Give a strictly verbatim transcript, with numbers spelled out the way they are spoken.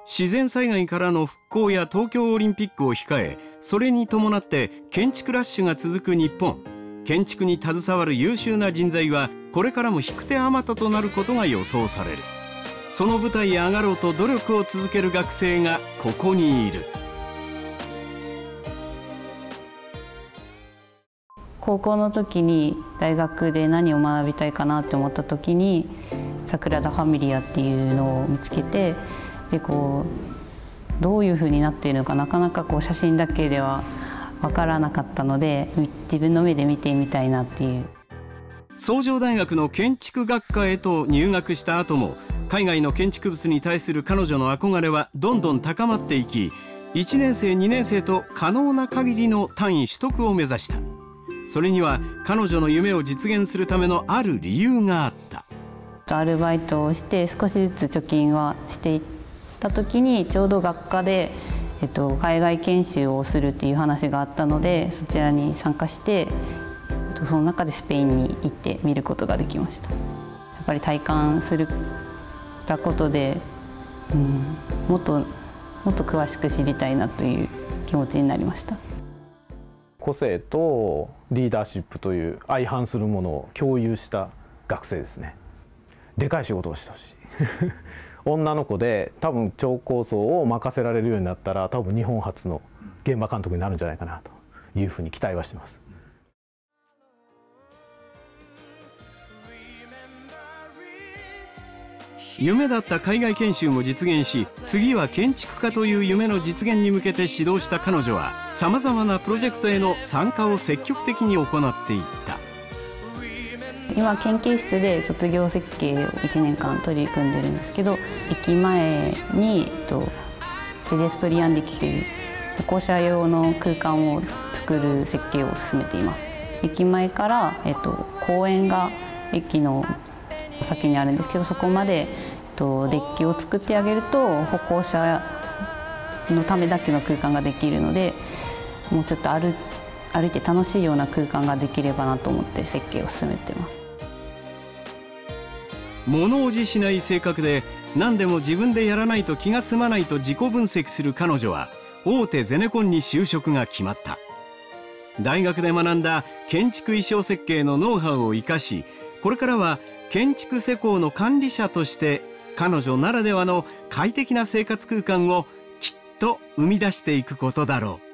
自然災害からの復興や東京オリンピックを控え、それに伴って建築ラッシュが続く日本。建築に携わる優秀な人材はこれからも引く手あまたとなることが予想される。その舞台へ上がろうと努力を続ける学生がここにいる。 高校の時に大学で何を学びたいかなって思った時にサグラダ・ファミリアっていうのを見つけて、でこうどういうふうになっているのかなかなかこう写真だけでは分からなかったので、自分の目で見てみたいなっていう。 崇城大学の建築学科へと入学した後も海外の建築物に対する彼女の憧れはどんどん高まっていき、いちねん生にねん生と可能な限りの単位取得を目指した。それには彼女の夢を実現するためのある理由があった。 アルバイトをして少しずつ貯金はしていった時に、ちょうど学科で、えっと、海外研修をするっていう話があったので、そちらに参加して、えっと、その中でスペインに行って見ることができました。やっぱり体感するたことで、うん、もっともっと詳しく知りたいなという気持ちになりました。 個性とリーダーシップという相反するものを共有した学生ですね。でかい仕事をしてほしい女の子で多分超高層を任せられるようになったら、多分日本初の現場監督になるんじゃないかなというふうに期待はしてます。 夢だった海外研修も実現し、次は建築家という夢の実現に向けて指導した彼女は、さまざまなプロジェクトへの参加を積極的に行っていった。 今研究室で卒業設計をいちねんかん取り組んでるんですけど、駅前に、えっと、ペデストリアンデキという歩行者用の空間を作る設計を進めています。駅前から、えっと、公園が駅の先にあるんですけど、そこまで、えっと、デッキを作ってあげると歩行者のためだけの空間ができるので、もうちょっと歩歩いて楽しいような空間ができればなと思って設計を進めてます。 物おじしない性格で、何でも自分でやらないと気が済まないと自己分析する彼女は、大手ゼネコンに就職が決まった。大学で学んだ建築衣装設計のノウハウを生かし、これからは建築施工の管理者として彼女ならではの快適な生活空間をきっと生み出していくことだろう。